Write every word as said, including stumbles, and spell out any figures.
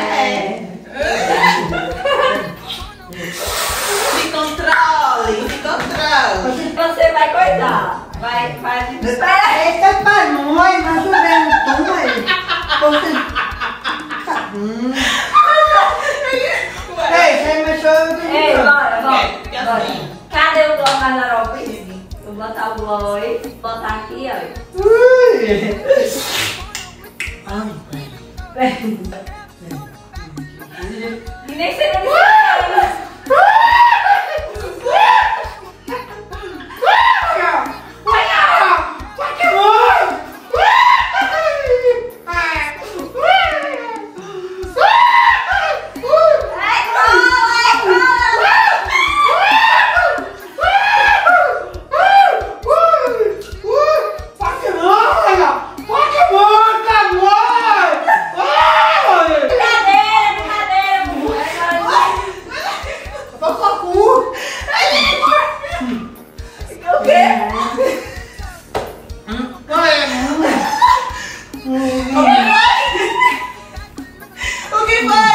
É. Se controle, se controle. Você vai coisar. Vai, vai. Espera, esse é pra nós, mas o vento aí. Você... Hum. Ei, você mexeu. Ei, bora, bora. bora. Cadê o gloss mais na Europa? Vou botar o gloss, botar aqui, ó. Ui. Ai, e nem sei onde você O que foi?